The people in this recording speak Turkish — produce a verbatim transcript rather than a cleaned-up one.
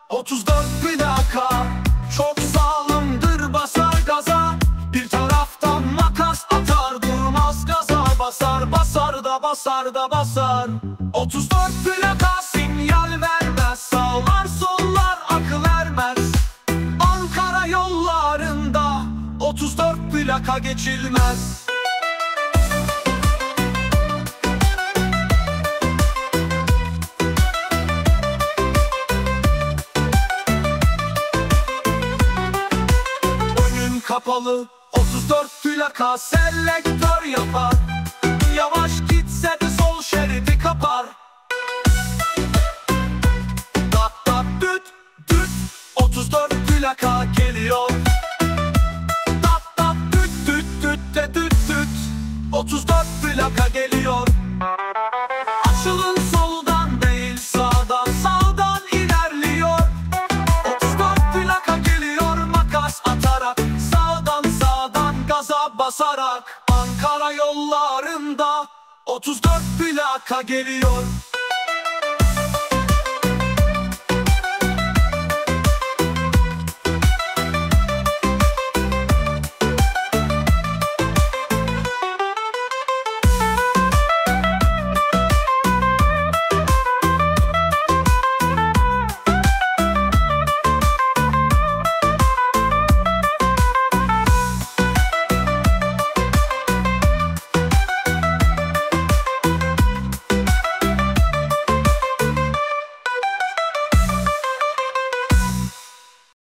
otuz dört plaka çok sağlamdır, basar gaza. Bir taraftan makas atar, durmaz gaza basar. Basar da basar da basar. otuz dört plaka sinyal vermez, sağlar sollar akıl ermez. Ankara yollarında otuz dört plaka geçilmez. Kapalı otuz dört plaka selektör yapar. Yavaş gitse de sol şeridi kapar. Dat dat düt düt otuz dört plaka geliyor. Dat dat düt düt düt de düt düt otuz dört plaka geliyor. Açılın soldan değil sağdan, sağdan ilerliyor. otuz dört plaka geliyor makas atarak, gaza basarak. Ankara yollarında otuz dört plaka geliyor.